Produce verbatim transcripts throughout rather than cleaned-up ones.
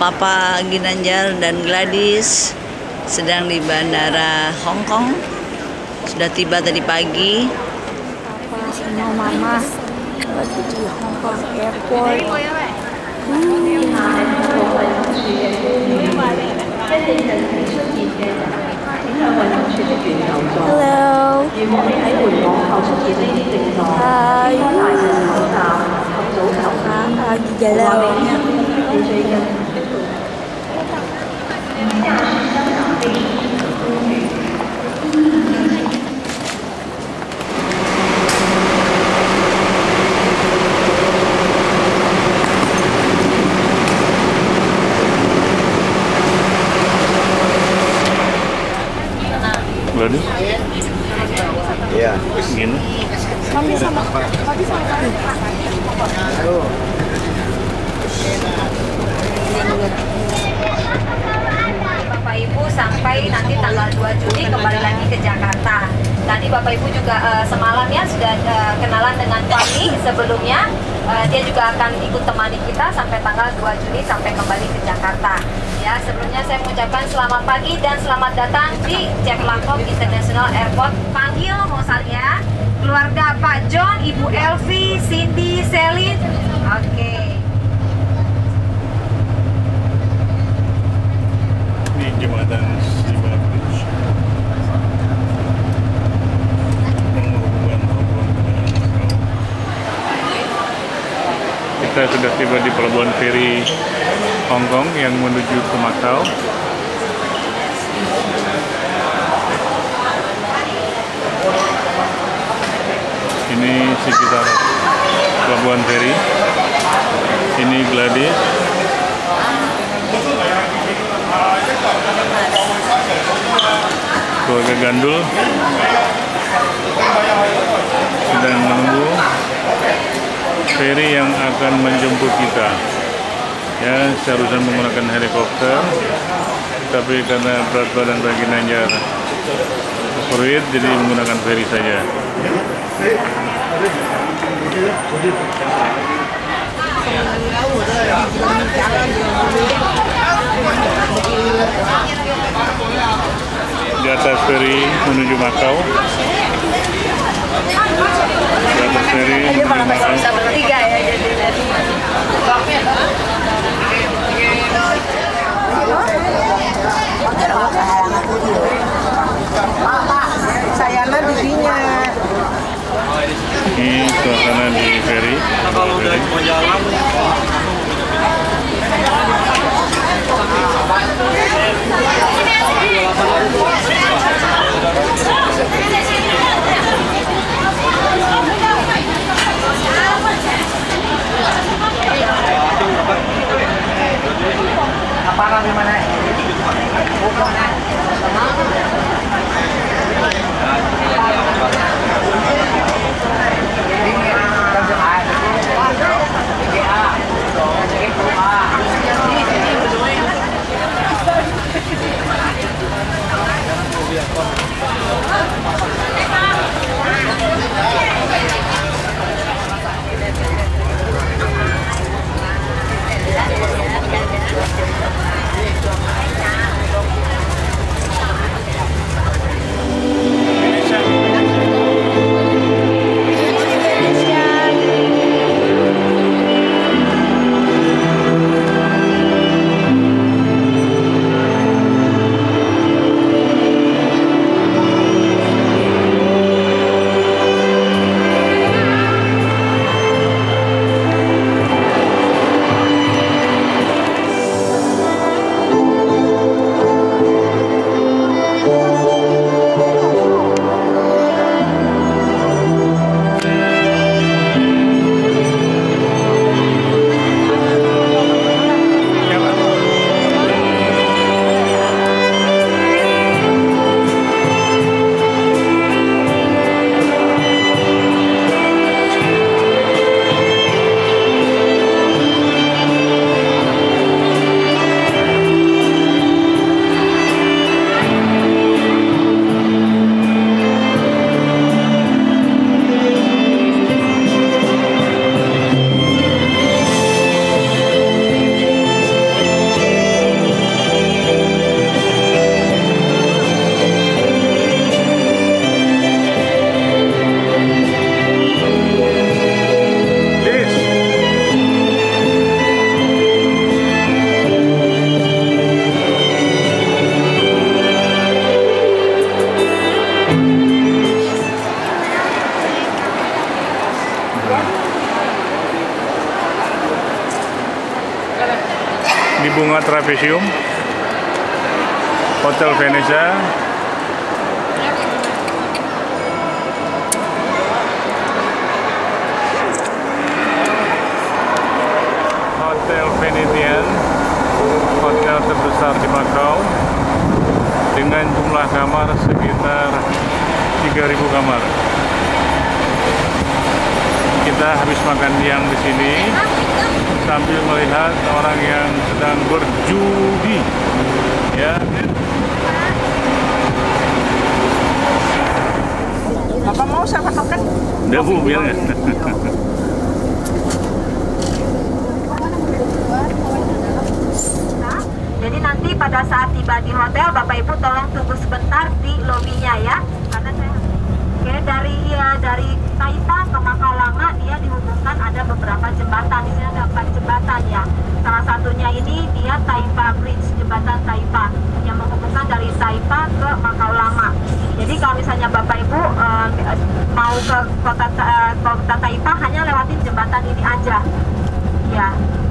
Papa Ginanjar dan Gladys sedang di Bandara Hong Kong. Sudah tiba tadi pagi. Papa sama Mama lagi di Hong Kong Airport. Hmm. Hello. Hai. Lagi jalan. Gladys? Iya. Gini. Kami sama, kami sama kami. Bapak Ibu sampai nanti tanggal dua Juni kembali lagi ke Jakarta. Tadi Bapak Ibu juga uh, semalam ya sudah uh, kenalan dengan Fahmi sebelumnya. Uh, dia juga akan ikut temani kita sampai tanggal dua Juni sampai kembali ke Jakarta. Ya, sebelumnya saya mengucapkan selamat pagi dan selamat datang di Chulalongkorn International Airport. Panggil Mosalia, keluarga Pak John, Ibu Elvi, Cindy, Selin. Oke. Okay. Ini jembatan Siba Bridge. Kita sudah tiba di pelabuhan feri Hong Kong yang menuju ke Macau. Ini sekitar pelabuhan feri. Ini Gladys. Keluarga Gandul sedang menunggu feri yang akan menjemput kita. Ya, seharusnya menggunakan helikopter, tapi karena berat badan Pak Ginanjar overweight, jadi menggunakan feri saja. Di atas feri menuju Macau. Di atas feri menuju Macau. Bisa bertiga ya jadi dari Sayana bibinya. Ini suasana di feri. Kalau udah mau jalan, apa namanya mana? Ini Di Bunga Trapesium, Hotel Venezia. Hotel Venetian, hotel terbesar di Makau dengan jumlah kamar sekitar tiga ribu kamar. Kita habis makan siang di sini sambil melihat orang yang sedang berjudi, ya. Bapak mau saya pakai? Udah Bu, biar nggak? Jadi nanti pada saat tiba di hotel, Bapak Ibu tolong tunggu sebentar di lobinya ya. Karena saya Oke, dari ya, dari Taipa ke Makau Lama dia dihubungkan ada beberapa jembatan. Di sini ada empat jembatan ya. Salah satunya ini dia Taipa Bridge, jembatan Taipa yang menghubungkan dari Taipa ke Makau Lama. Jadi kalau misalnya Bapak Ibu eh, mau ke kota eh, kota Taipa hanya lewatin jembatan ini aja. Ya.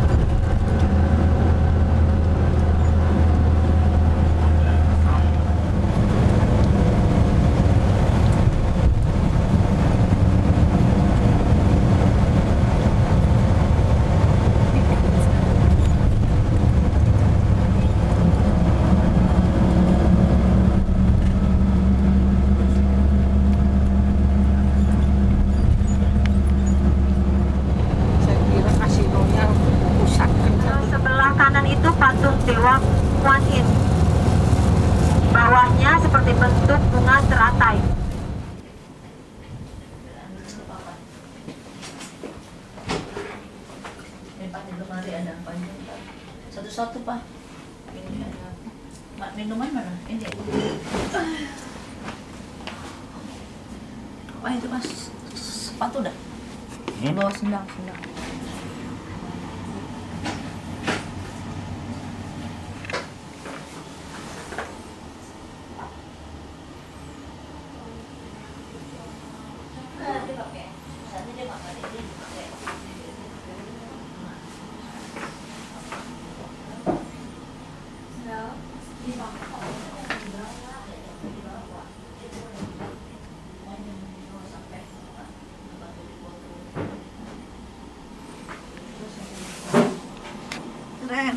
Dewa Kuan Yin. Bawahnya seperti bentuk bunga teratai. Satu-satu Pak. Ini ada minuman mana? Ini. Wah itu Mas sepatu dah. Hmm? Bawa sendal, sendal. Keren.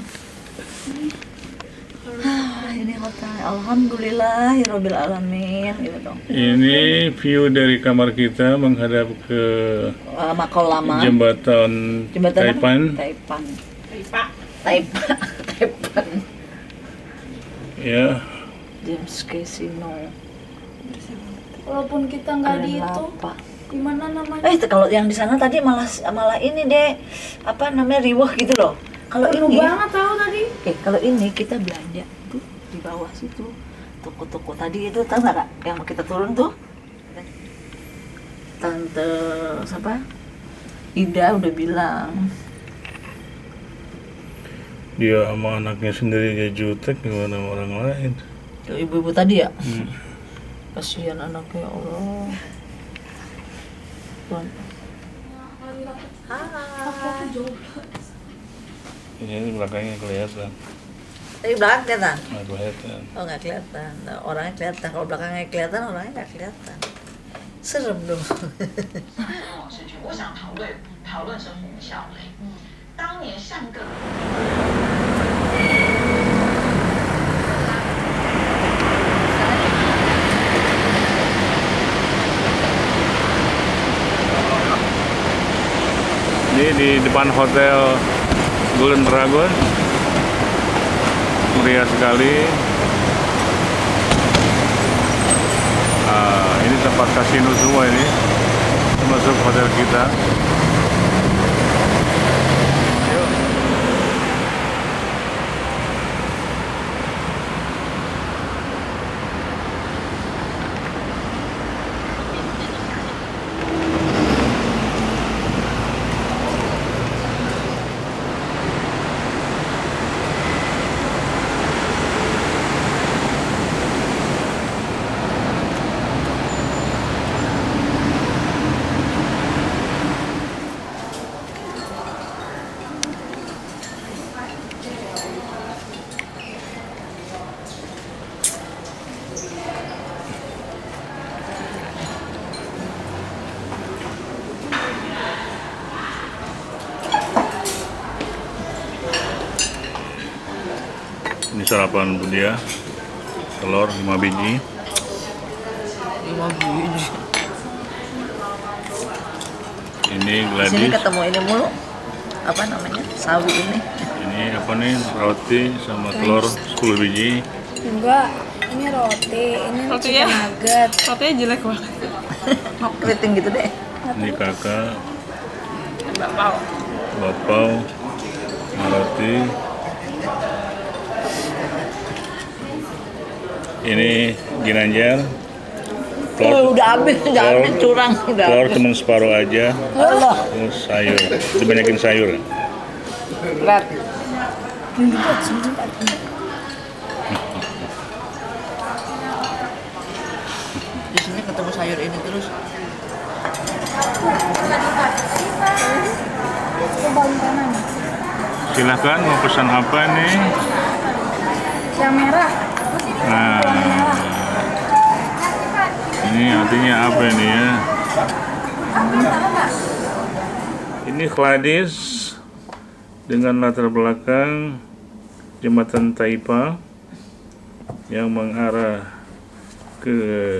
Ah, ini hotel. Alhamdulillahirabbil alamin gitu dong. Ini view dari kamar kita menghadap ke uh, Makau Lama. Jembatan, Jembatan Taipan. Taipan. Taipa. Taipa. Taipan. Ya. James Casino. Walaupun kita nggak di itu, gimana namanya? Eh kalau yang di sana tadi malah malah ini deh apa namanya riwah gitu loh. Kalau ini banget tahu tadi. Eh kalau ini kita belanja tuh di bawah situ toko-toko tadi itu tahu nggak Kak? Yang kita turun tuh Tante siapa Ida udah bilang Dia sama anaknya sendiri dia jutek gimana orang lain. tuh ibu-ibu tadi ya. Hmm. Kasihan anaknya, ya Allah. Tuan. Hai. Ini belakangnya kelihatan. Tadi belakang kelihatan? Nggak kelihatan. Oh nggak kelihatan. Nah, orangnya kelihatan. Kalau belakangnya kelihatan, orangnya nggak kelihatan. Serem dong. Ini di depan hotel Golden Dragon, meriah sekali. Uh, ini tempat kasino semua ini, termasuk hotel kita. Yuk. sarapan dia. Telur lima biji. lima biji. Ini Di sini Gladys. ketemu ini mulu. Apa namanya? Sawi ini. Ini apa nih? Roti sama telur sepuluh biji. Enggak, ini roti, ini Rotinya? chicken nugget. Rotinya jelek banget. Mau keriting gitu deh. Ini kakak, Bakpao. bapau, roti. Ini Ginanjar. Oh, udah habis, udah habis curang, udah Telur habis. cuma separuh aja. Allah. Terus sayur, dibanyakin sayur. Berat. Di sini ketemu sayur ini terus. Silahkan mau pesan apa nih? Yang merah. Nah, ini artinya apa ini ya? Ini Gladys dengan latar belakang jembatan Taipa yang mengarah ke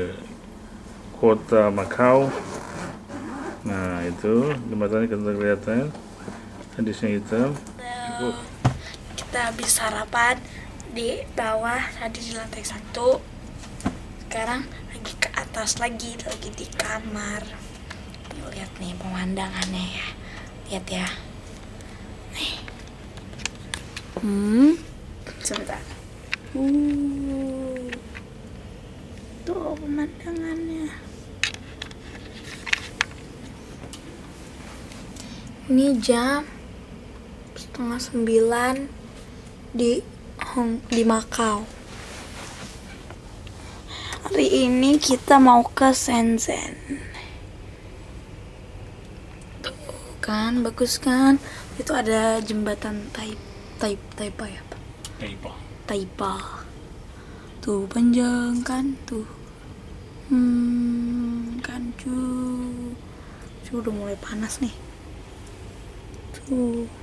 kota Macau. Nah, itu jembatannya kita kelihatan. Hadisnya hitam. Kita habis sarapan di bawah, tadi di lantai satu. Sekarang lagi ke atas lagi, lagi di kamar. Tuh, lihat nih pemandangannya ya. Lihat ya. Nih. Hmm. Sebentar. Uh. Tuh pemandangannya. Ini jam setengah sembilan di Hong di Macau. Hari ini kita mau ke Shenzhen. Tuh kan, bagus kan? Itu ada jembatan Taip Taip Taipa ya, Pak? Taipa. Taipa. Tuh panjang kan tuh. Hmm, kan cuy. Cuy udah mulai panas nih. Tuh.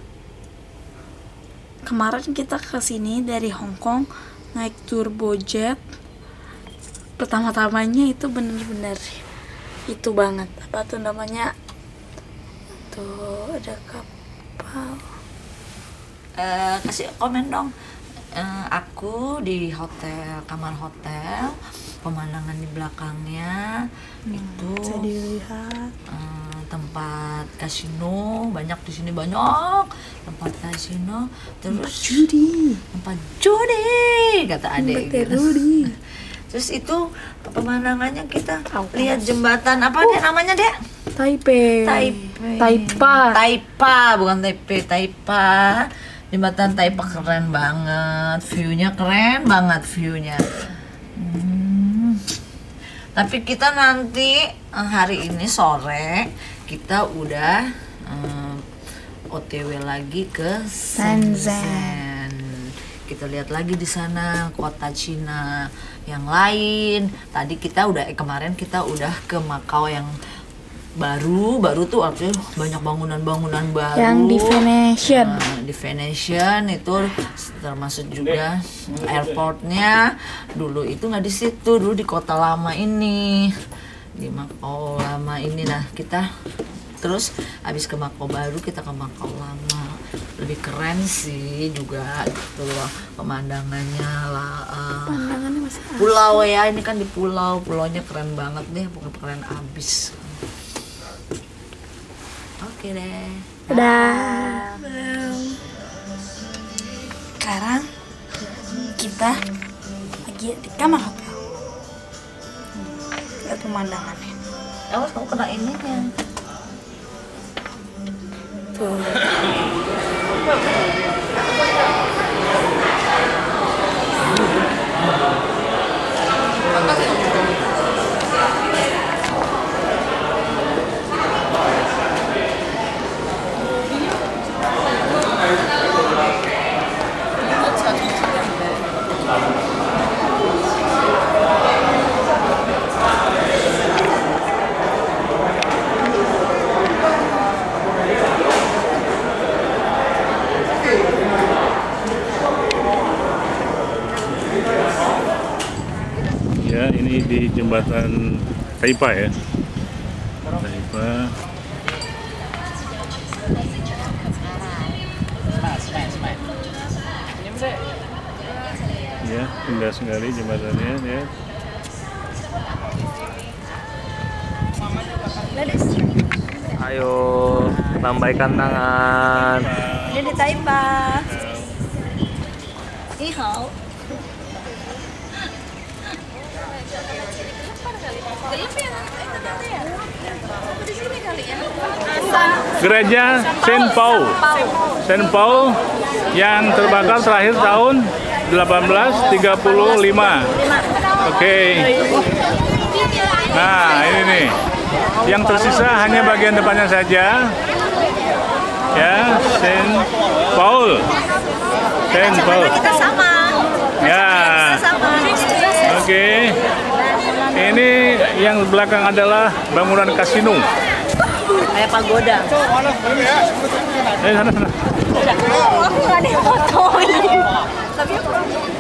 Kemarin kita ke sini dari Hong Kong naik turbojet. Pertama-tamanya itu bener-bener itu banget. Apa tuh namanya? Tuh ada kapal. Eh, kasih komen dong. Eh, aku di hotel, kamar hotel, pemandangan di belakangnya itu Bisa dilihat. eh, tempat kasino, banyak di sini banyak tempat kasino, terus Judi. tempat judi kata adik gitu. Judi. Terus itu pemandangannya kita Tahu. lihat jembatan apa deh namanya deh? Taipei. Taipei. Taipa. Taipa, bukan Taipei, Taipa. Jembatan Taipa keren banget, view-nya keren banget view-nya. Hmm. Tapi kita nanti eh, hari ini sore kita udah eh, O T W lagi ke Shenzhen. Kita lihat lagi di sana kota Cina yang lain. Tadi kita udah eh, kemarin kita udah ke Macau yang baru, baru tuh artinya banyak bangunan-bangunan baru. Yang di Venetian. Nah, di Venetian itu termasuk juga airportnya. Dulu itu nggak di situ, dulu di kota lama ini, di Macau lama ini. Nah kita terus habis ke Macau baru kita ke Macau lama, lebih keren sih juga gitu loh pemandangannya lah. Uh, Pandangannya masih pulau ya, ini kan di pulau, pulaunya keren banget deh, pokoknya keren abis. Oke deh. Dadah. Sekarang kita lagi di kamar hotel. Lihat pemandangannya. Awas kamu kena ininya. Tuh. jembatan Taipa ya. Taipa. Ya, indah sekali jembatannya ya. Ayo, lambaikan tangan. Ini di Taipa. Ni hao. Gereja Saint Paul. Saint Paul yang terbakar terakhir tahun delapan belas tiga puluh lima. Oke. Nah, ini nih. Yang tersisa hanya bagian depannya saja. Ya, Saint Paul. Saint Paul. Kita sama. Ya. Oke. Ini yang belakang adalah bangunan kasino. Kayak pagoda. Eh, sana sana. Aku nggak ada foto ini. Tapi aku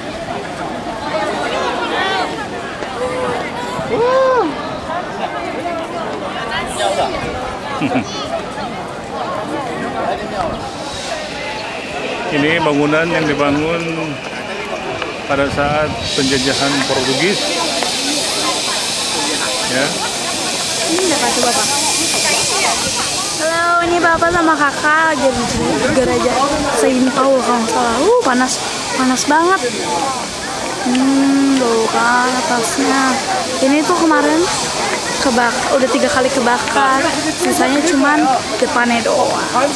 Ini bangunan yang dibangun pada saat penjajahan Portugis. Ya. ini apa tuh Bapak? Halo, ini Bapak sama Kakak lagi di gereja Saint Paul kalau nggak salah. Uh, panas, panas banget. Hmm, tuh kan atasnya. Ini tuh kemarin kebakar, udah tiga kali kebakar. Sisanya cuman depannya doang. Hai.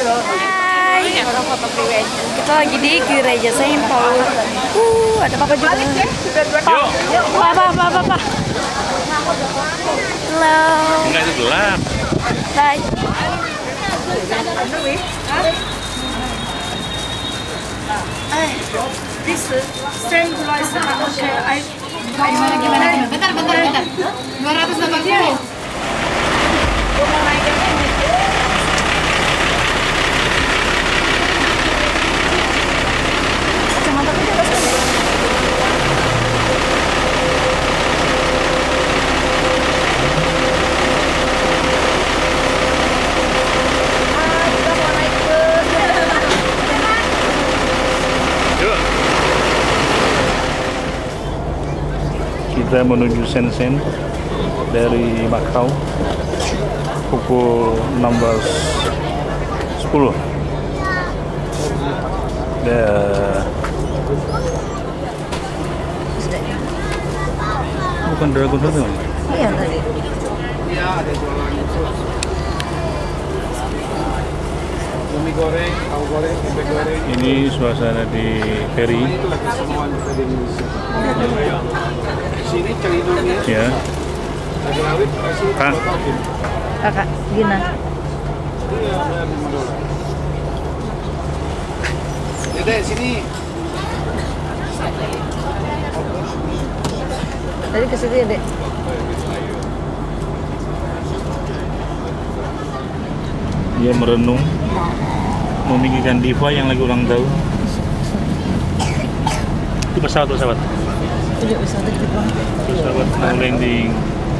Kita lagi di gereja Saint Paul. Uh, ada Papa juga. Yuk. Papa, Papa, Papa. Halo. Enggak, itu gelap. Hai. This Saint Louis. Okay, I. Gimana gimana? Bentar, bentar, bentar. dua ratus delapan puluh. Kita menuju Shenzhen dari Macau pukul enam belas sepuluh. Dah. Bukan Dragon Hotel. Iya tadi. Ini suasana di ferry. Ya. Kak. Kakak, Gina. Dede, sini. Tadi ke situ ya, Dek. Dia merenung memikirkan Diva yang lagi ulang tahun. Itu pesawat-pesawat. Udah pesawat gede banget. Pesawat mau landing.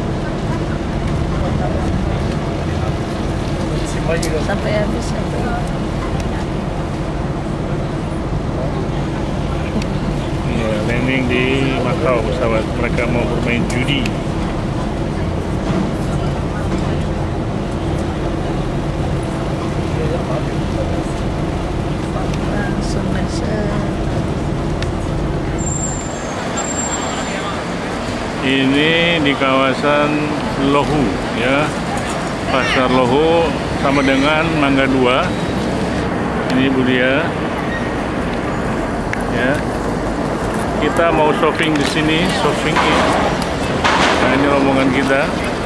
Sampai habis sampai. Ya, landing di Macau pesawat. Mereka mau bermain judi. Langsung masuk. Ini di kawasan Lohu ya. Pasar Lohu sama dengan Mangga dua. Ini Bu Dia. Ya. Kita mau shopping di sini, shopping in. Nah, ini rombongan kita.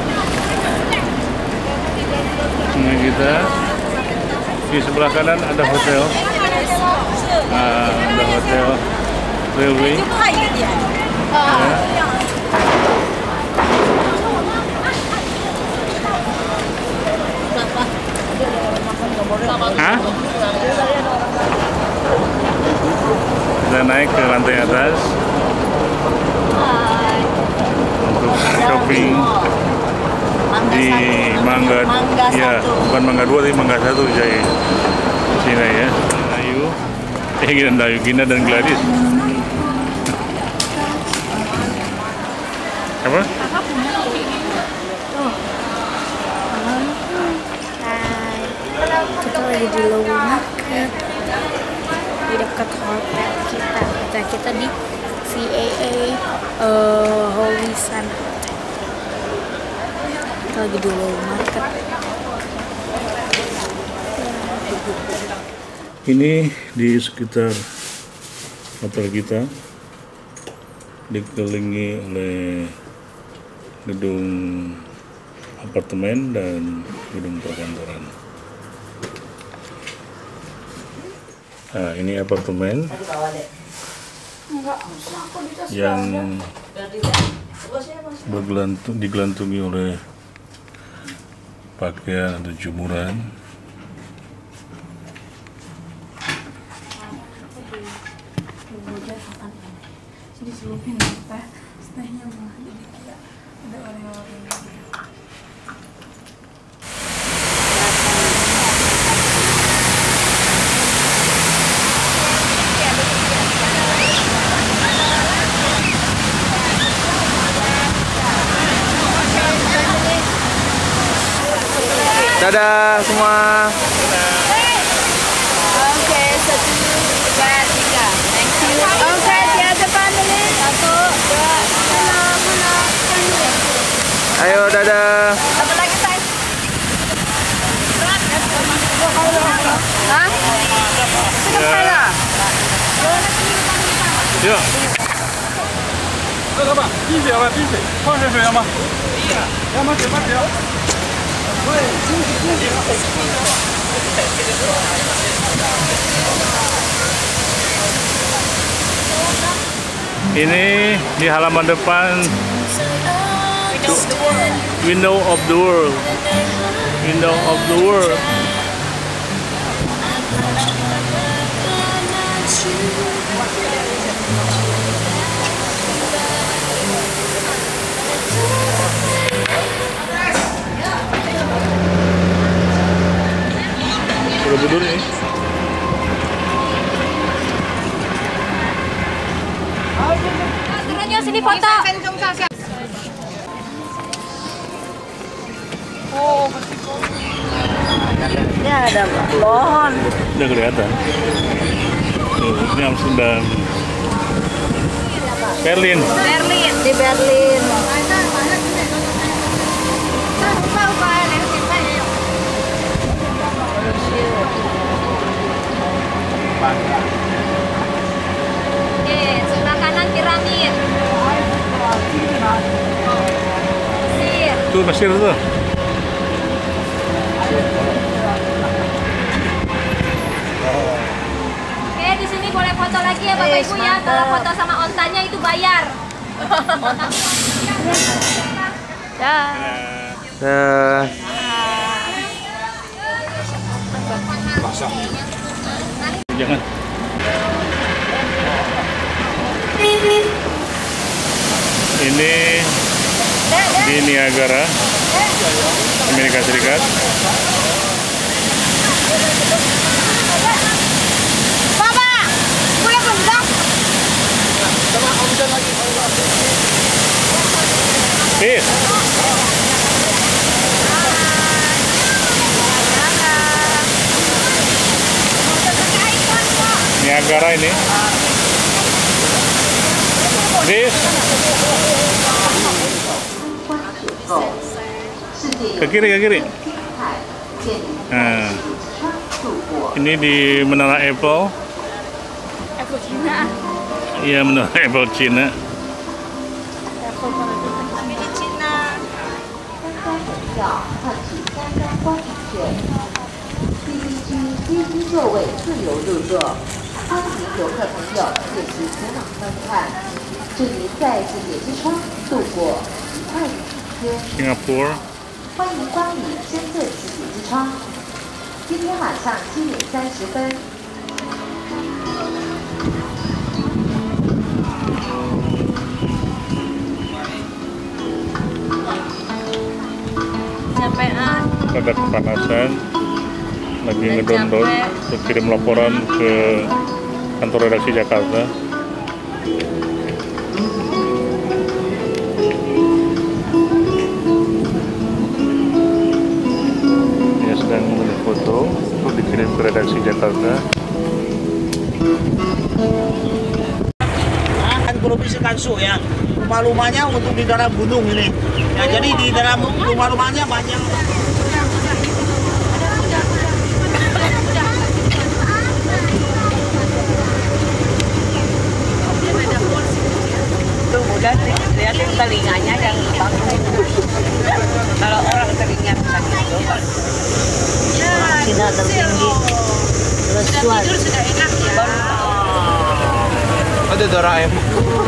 Ini kita. Di sebelah kanan ada hotel. Nah, ada hotel railway. Ya. Hah? Kita naik ke lantai atas untuk shopping Mangga di satu. Mangga, Mangga ya satu. bukan Mangga dua tapi Mangga satu Jaya sini ya. Ayu, eh Gina, Ayu, Gina dan Gladys. Apa? Kita lagi di Low Market di dekat hotel kita. Hotel kita di C A A uh, Howisan. Kita lagi di Low Market. Ini di sekitar hotel kita dikelilingi oleh gedung apartemen dan gedung perkantoran. Nah, ini apartemen yang bergelantung, digelantungi oleh pakaian atau jemuran. Dadah semua. Oke, satu, dua, tiga. Thank you. Oke, tiada family. Satu, dua, tiga. Ayo dadah. Apa lagi saya? Hah? Ya. Ya. 这个吧，滴血吧，滴血，放下水了吗？要么水，慢点。 Ini di halaman depan Window of the World. Window of the World. Borobudur ini. Turun yuk sini foto. Ini ada pohon. Udah kelihatan. Tuh, ini Amsterdam. Berlin. Berlin. Di Berlin. Oke, sebelah kanan piramid. Mesir. Tuh Mesir tuh. Oke, di sini boleh foto lagi ya Bapak Ibu ya. Kalau foto sama ontanya itu bayar. Dah. Dah. Jangan. Ini di Niagara, Amerika Serikat. Peace. Niagara ini. Peace. Ke kiri, ke kiri. Nah, ini di Menara Eiffel. Aku Cina. Iya, Menara Eiffel Cina. Kami di Cina. 第一区飞机座位自由入座，欢迎游客朋友届时前往观看，祝您在这野之窗度过愉快的一天。 Singapura. 欢迎光临深圳市野之窗，今天晚上七点三十分。 Ini Kecapean. Pada kepanasan, lagi ngedownload untuk kirim laporan ke kantor redaksi Jakarta. Dia sedang memilih foto untuk dikirim ke redaksi Jakarta. Kan provinsi Kansu ya, rumah-rumahnya untuk di dalam gunung ini. Ya, jadi di dalam rumah-rumahnya banyak. Tuh udah lihatin telinganya yang bangun. Kalau orang teringat lagi itu Tidak tertinggi. Terus suat. Ada Doraemon.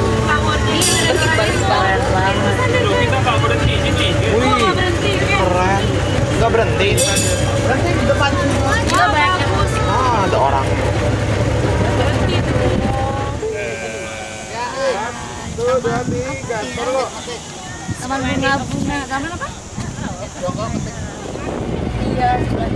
Keren banget. Kita nggak berhenti di sini. Wih, keren. Nggak berhenti. Berarti di depan Ah, ada orang. Satu, dua, tiga, terus. Taman bunga-bunga. Taman apa? Iya,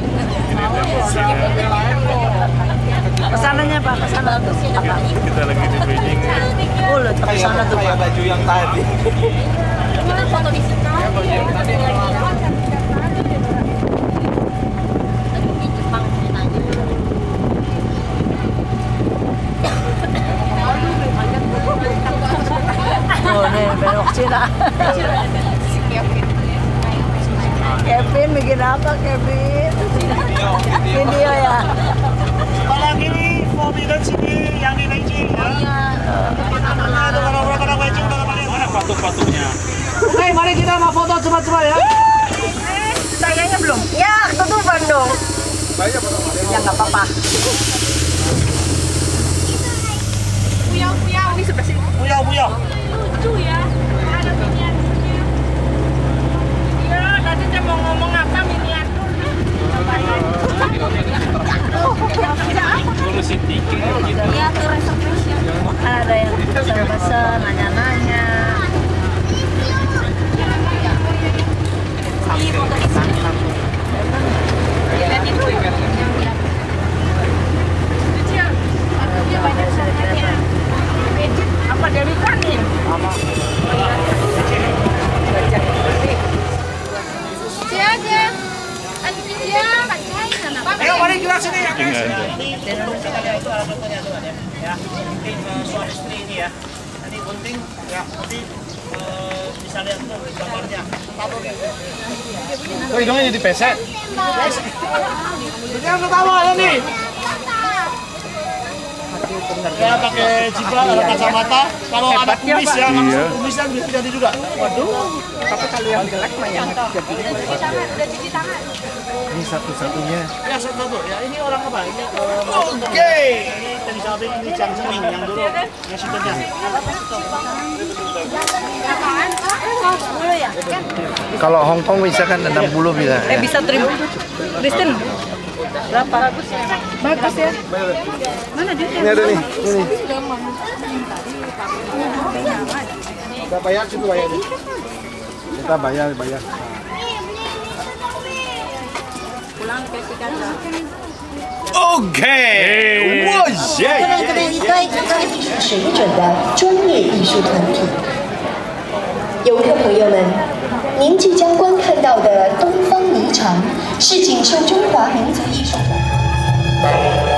kesananya Pak, kesana tuh apa? Kita lagi di Beijing. Oh, lihat ke sana tuh Pak. Baju yang tadi. Kita foto di situ. Di Jepang ceritanya. Oh, nih belok Cina. Kevin bikin apa Kevin? Video ya. apalagi nih mobil dan sini yang di Beijing ya. Ada orang-orang Beijing udah mana Patung-patungnya. Oke, mari kita mau foto cepat-cepat ya. Sayangnya belum. Ya, ketutupan dong. Ya nggak apa-apa. Puyau-puyau di sebelah sini. Buyau-buyau. Lucu ya. Ada miniaturnya. Iya, tadi saya mau ngomong apa miniatur. Ngurusin tiket gitu. Iya, tuh reservation. Ada yang pesan-pesan, nanya-nanya. Apa dari tadi? Ayo mari kita sini ya. Tinggal. Itu ada fotonya tuh ada ya. Nanti eh, suami istri ini ya. Nanti gunting ya. Nanti eh, bisa lihat tuh gambarnya. Tahu ya. Oh, hidungnya jadi pesek. Jangan ketawa ya nih. Ya pakai jibra, ada kacamata. Kalau ada kumis ya, langsung Iya. kumisnya bisa jadi juga. Waduh. Tapi kalau yang jelek mah yang Ini satu-satunya. Ya satu-satu. Ya ini orang apa? Ini eh, Oke. Ini tadi samping ini Chang Seming yang dulu yang sudah Kalau Hong Kong bisa kan enam puluh bisa. Eh bisa terima. Kristen. Berapa? Bagus ya. Mana dia? Ini ada nih. Ini. Kita bayar situ bayar. Kita bayar bayar. Oke. Wah, 这个是一对专业艺术水准的专业艺术团体。游客朋友们，您即将观看到的东方霓裳是锦绣中华民族艺术团。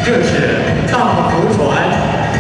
这是大头船。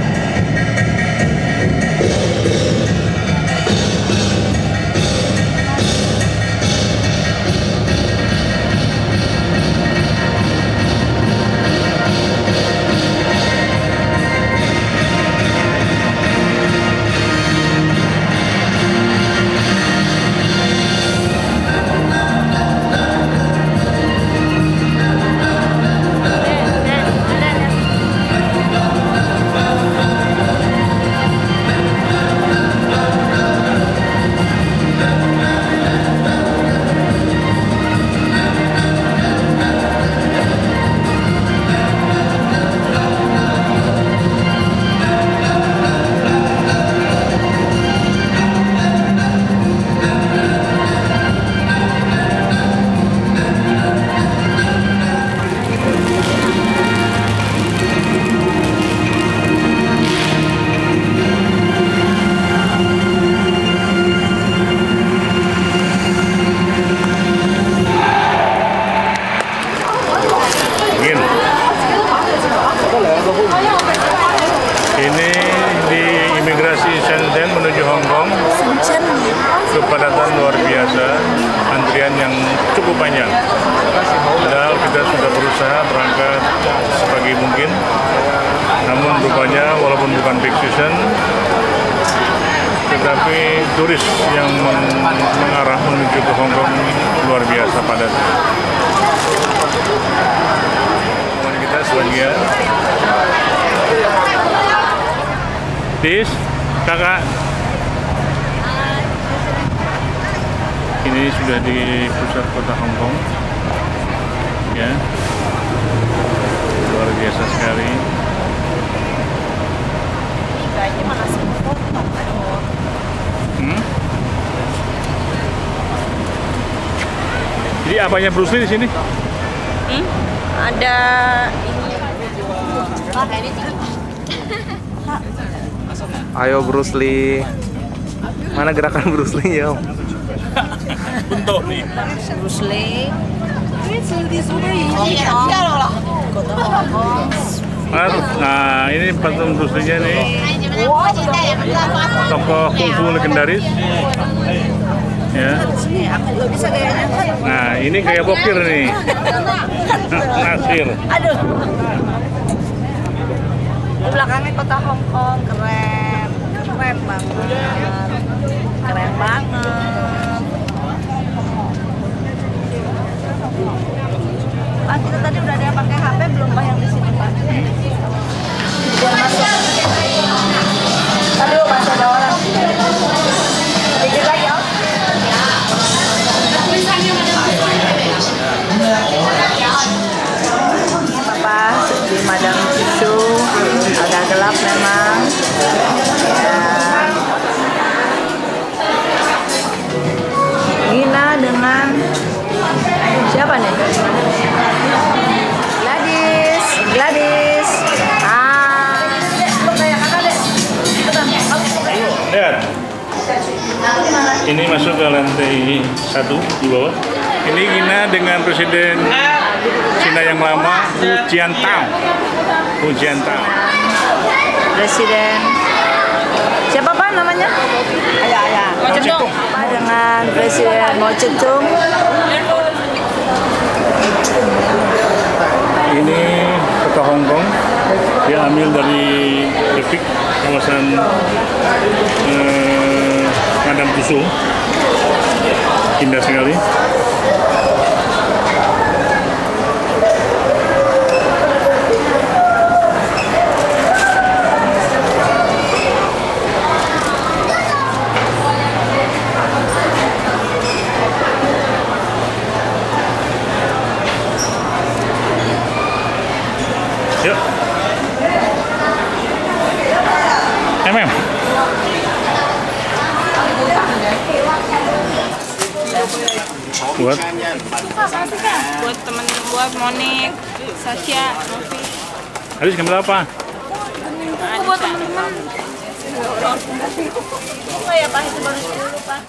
Ini di imigrasi Shenzhen menuju Hong Kong, kepadatan luar biasa, antrian yang cukup panjang. Padahal kita sudah berusaha berangkat sepagi mungkin, namun rupanya walaupun bukan peak season, tetapi turis yang mengarah menuju ke Hong Kong luar biasa padat. Teman kita sebagian. Dis, kakak. Ini sudah di pusat kota Hong Kong, ya, luar biasa sekali. Kayaknya malah foto, aduh. Hmm? Jadi apanya Bruce Lee di sini? Hmm? Ada ini. Ayo Bruce Lee. Mana gerakan Bruce Lee ya? Untuk nih. Bruce Lee. Nah, ini patung Bruce Lee-nya nih. Tokoh kungfu legendaris. Ya. Nah, ini kayak bokir nih. Nasir. Aduh. Di belakangnya kota Hong Kong, keren, keren banget, keren banget. Pak, kita tadi udah ada yang pakai H P belum Pak yang di sini Pak? Biar masuk. Aduh, masih ada orang. Dikit lagi ya. Bapak, di Madam Cucu agak gelap memang. Ya. Gina dengan siapa nih? Gladys, Gladys. Ah, Lihat. Ini masuk ke lantai satu di bawah. Ini Gina dengan Presiden Cina yang lama, Hu Jintao. Hu Jintao. Presiden. Siapa Pak namanya? Ayah, ayah. Mao Zedong. Apa dengan Presiden Mao Zedong? Ini kota Hong Kong. Dia ambil dari Epic, kawasan eh, Madam Tussauds. Indah sekali. Yuk. M M. Buat? Buat temen buat Monik, Sasha, Novi. Habis ngambil apa? Aku buat teman-teman. Oh ya Pak, itu baru sepuluh Pak.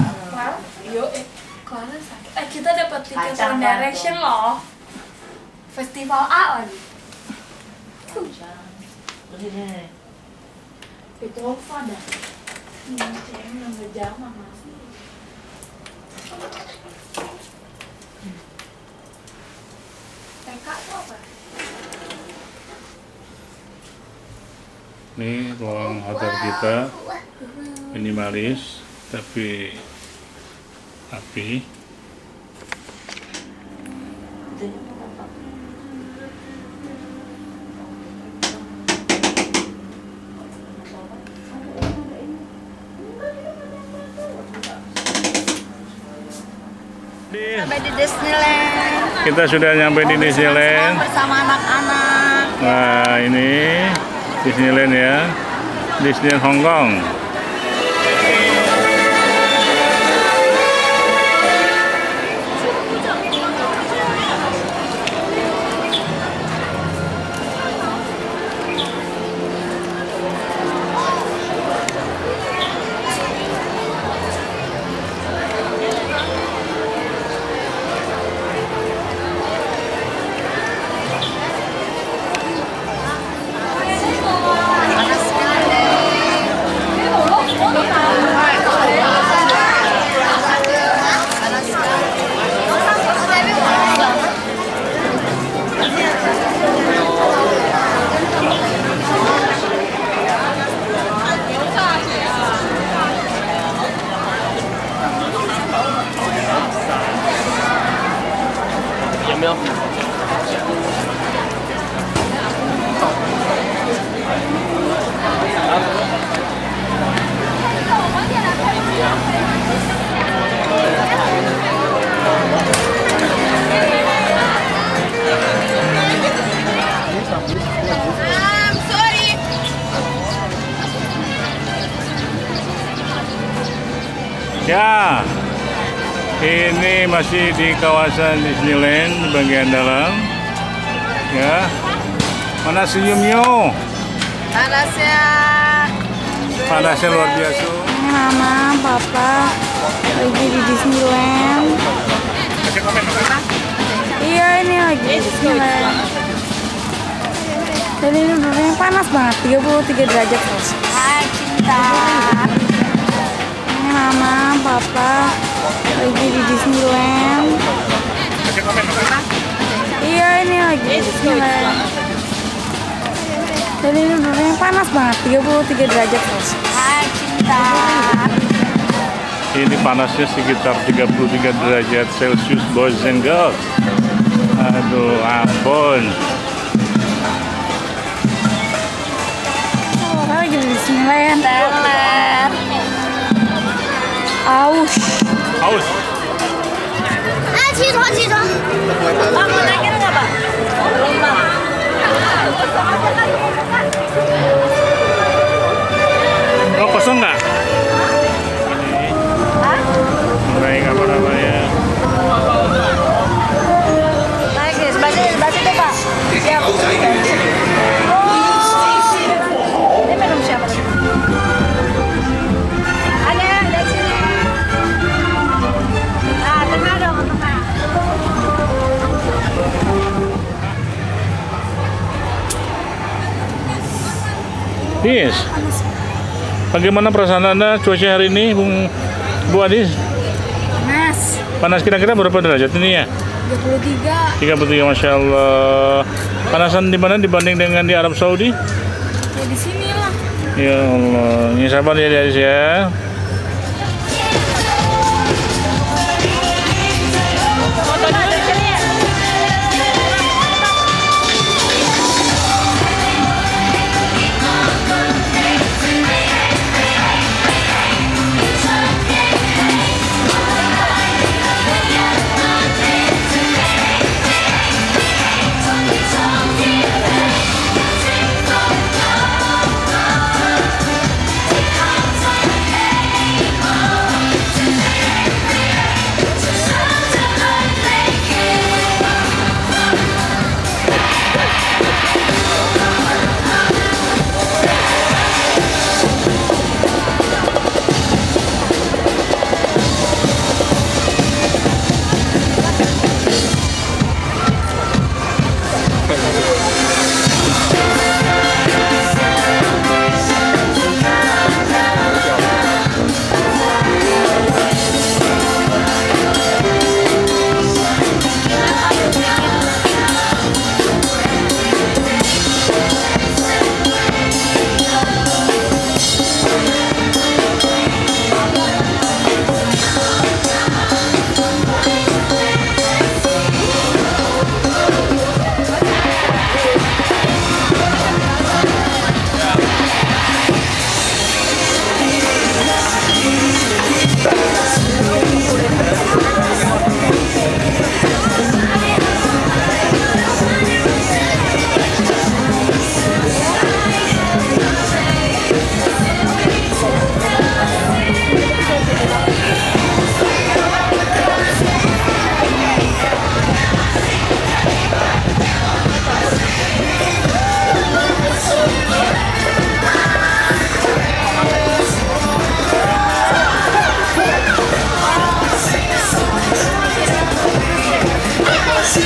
Yuk, eh, Clara sakit. Eh, kita dapat tiket One Direction loh. Festival A lagi. Begini. Itu apa dah? Ini cewek yang ngejam sama sih. T K itu apa? Ini ruang hotel kita, minimalis tapi rapi. Sampai di Disneyland. Kita sudah nyampe di Disneyland Bersama anak-anak. Nah, ini Disneyland ya, Disneyland Hong Kong. Ya, ini masih di kawasan Disneyland bagian dalam. Ya, mana senyumnya? Panasnya. Panasnya luar biasa. Mama, Papa lagi di Disneyland. Iya, ini lagi di Disneyland. Dan ini udara panas banget, tiga puluh tiga derajat Celcius. Hai cinta. Ini Mama, Papa lagi di Disneyland. Iya, ini lagi di Disneyland. Dan ini udara panas banget, tiga puluh tiga derajat Celcius. Hai cinta. Ini panasnya sekitar tiga puluh tiga derajat Celcius, boys and girls. Aduh, ampun. Oh, lagi di Disneyland. Teler. Aus. Aus. Ah, 起床起床。 Pak, mau naikin nggak, Pak? Belum, Pak. Oh, kosong nggak? Hah? Naik apa namanya? Naik, guys. Sebelah sini, sebelah situ, Pak. Siap. Oh. Ini minum siapa? Ada, ada sini. Nah, tengah dong, tengah. Yes. Bagaimana perasaan Anda cuaca hari ini, Bung Bu Adis? Panas. Panas kira-kira berapa derajat ini ya? tiga puluh tiga. tiga puluh tiga, Masya Allah. Panasan di mana dibanding dengan di Arab Saudi? Ya di sini lah. Ya Allah, ini sabar ya Adis ya.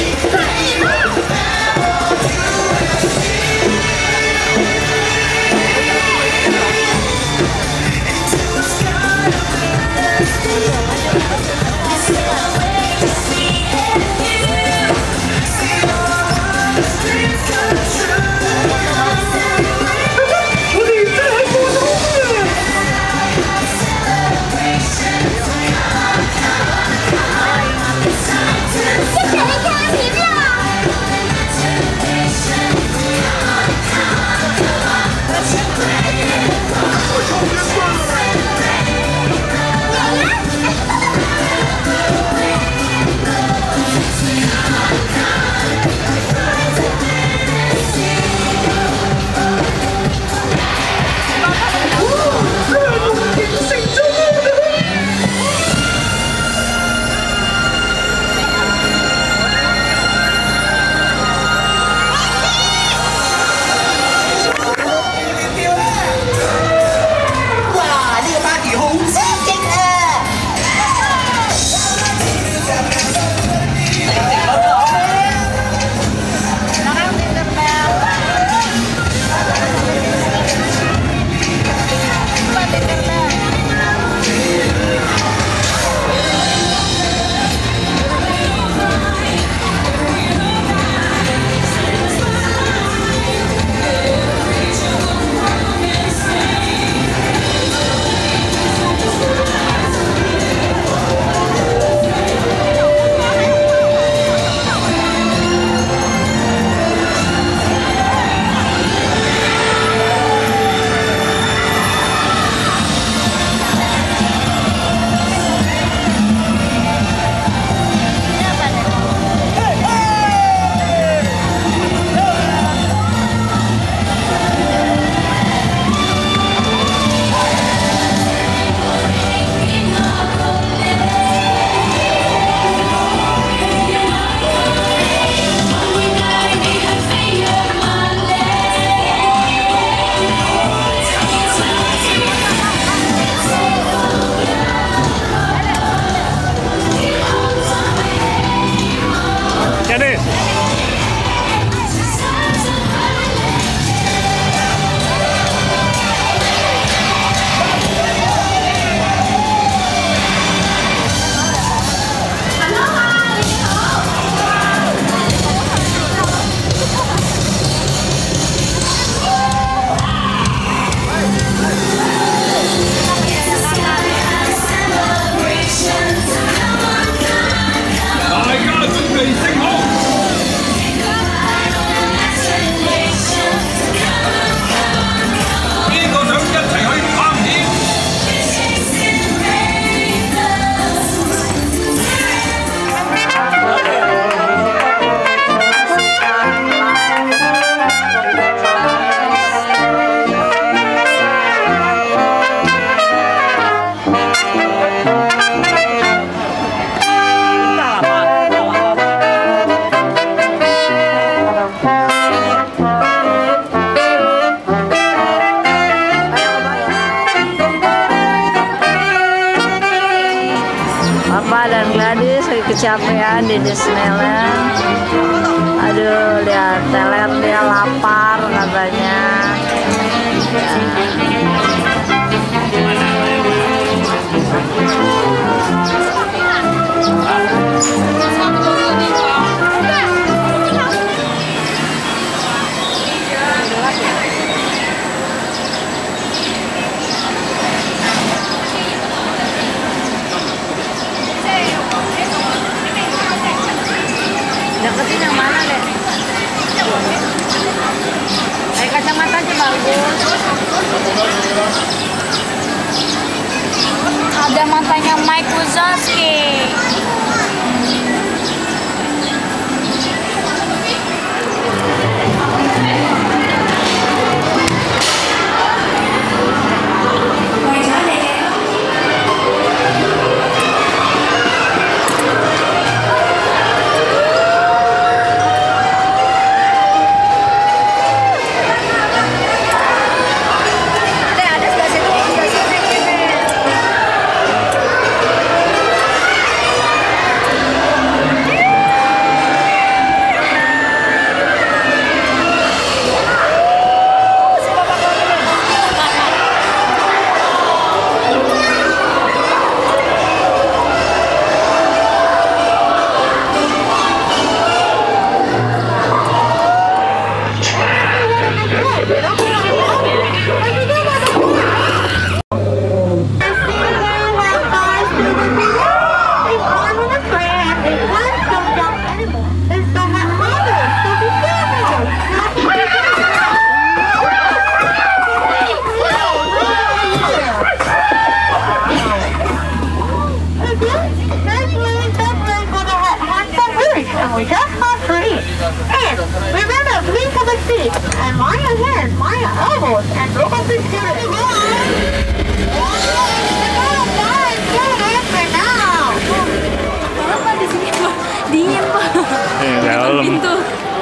kecapean di Disneyland. Aduh, lihat teler dia lapar katanya. Deketin yang mana deh? Eh, kacamatanya bagus. Ada matanya Mike Wazowski. Apa di sini Pak? Dingin Pak. Eh, dalam. Pintu.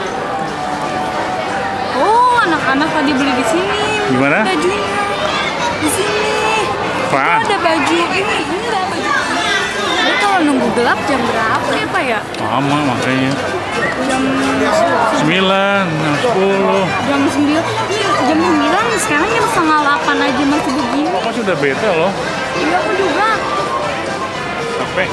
Oh, anak-anak tadi beli di sini. Gimana? Bajunya di sini. Apaan? Ada baju ini, ini ada baju. Ini kalau nunggu gelap jam berapa ya Pak ya? Lama makanya. Jam sembilan, jam sepuluh. Jam sembilan, jam sembilan sekarang jam setengah delapan aja masih begini. Aku sudah bete loh. Iya aku juga. Capek.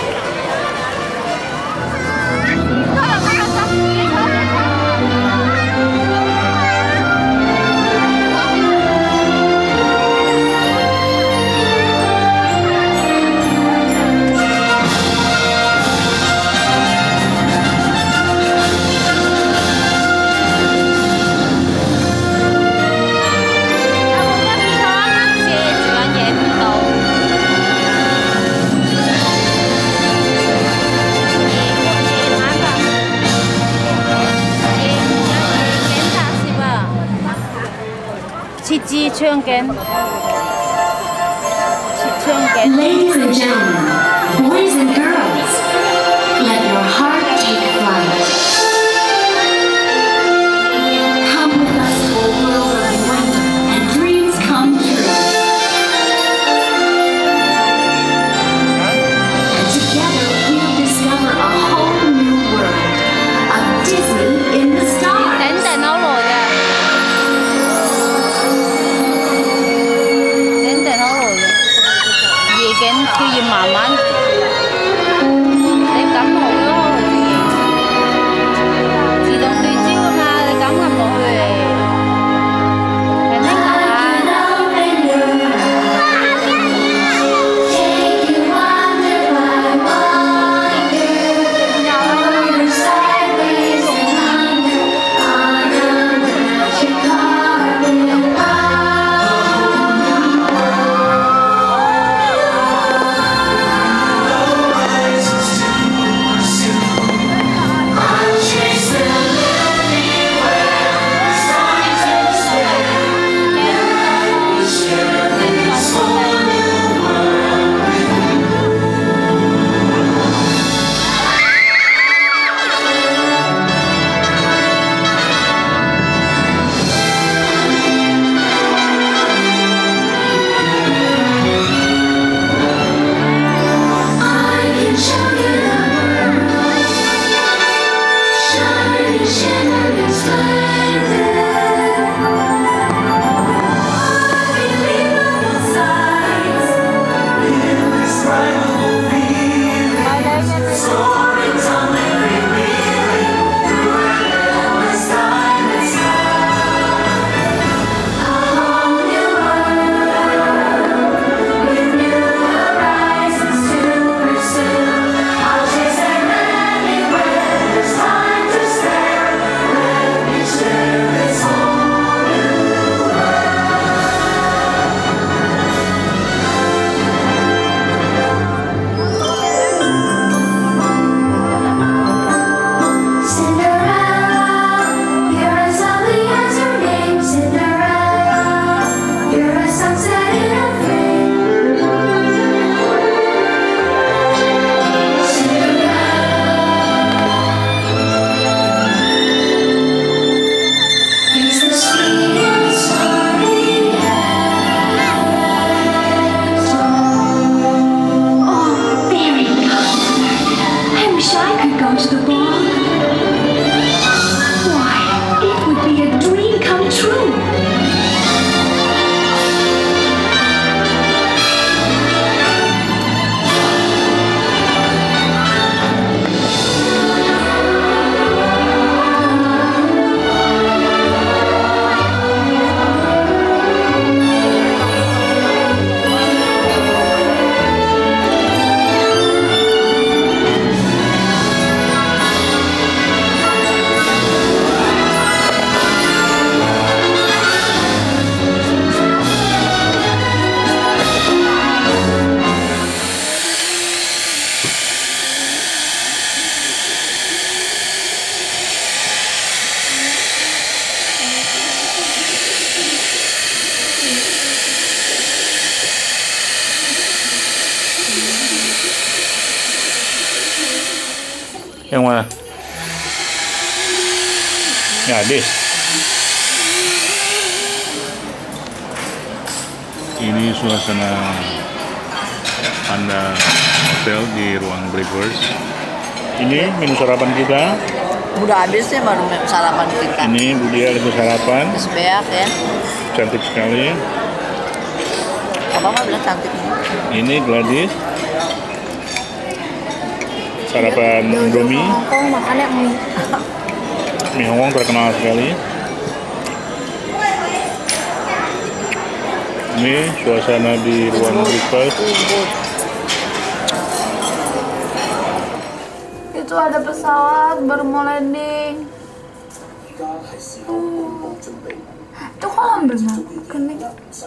Ladies and gentlemen, boys and girls, let your heart take flight. Come with us to a world of wonder and dreams come true. And together we'll discover a whole new world of Disney in the stars. 等等哦，我呀。 Đến từ nó rồi. Gì kén kêu gì mà mà Yang mana? Ya, this. Ini suasana Panda Hotel di ruang breakfast. Ini menu sarapan kita. Udah habis ya baru sarapan kita. Ini Budia lagi sarapan. Sebeak ya. Cantik sekali. Apa mah bilang cantik. Ini Gladys. Sarapan Indomie. Hongkong makannya mie. Mie Hongkong terkenal sekali. Ini suasana di ruang breakfast. Itu ada pesawat baru mau landing. Uh, itu kolam renang kening.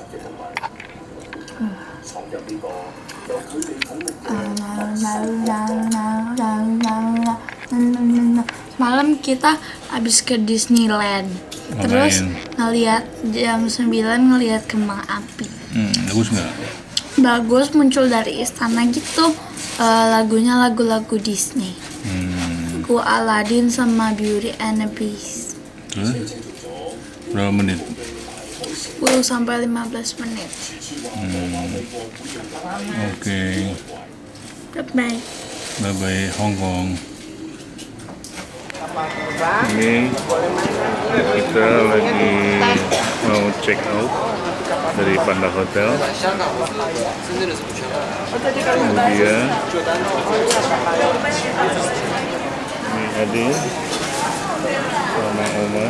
Malam kita habis ke Disneyland. Terus ngeliat jam sembilan ngeliat kembang api. Hmm, bagus nggak? Bagus, muncul dari istana gitu. Uh, lagunya lagu-lagu Disney. Hmm. Lagu Aladdin sama Beauty and the Beast. Terus berapa menit? sepuluh sampai lima belas menit. Hmm. Oke. Okay. Bye. Bye bye Hong Kong. Ini kita lagi mau check out dari Panda Hotel. Kemudian ini Adin sama Oma.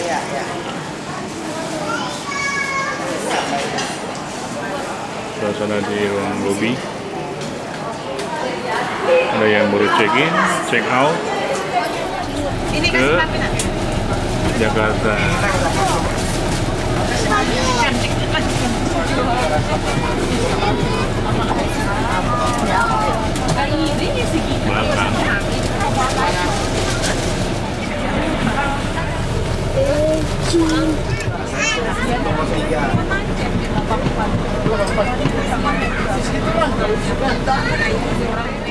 Suasana di ruang lobby. Ada yang baru check in, check out ke Jakarta. Belakang. Nomor tiga.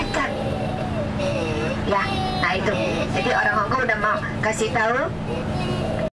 Ya, nah itu. Jadi orang Hongkong udah mau kasih tahu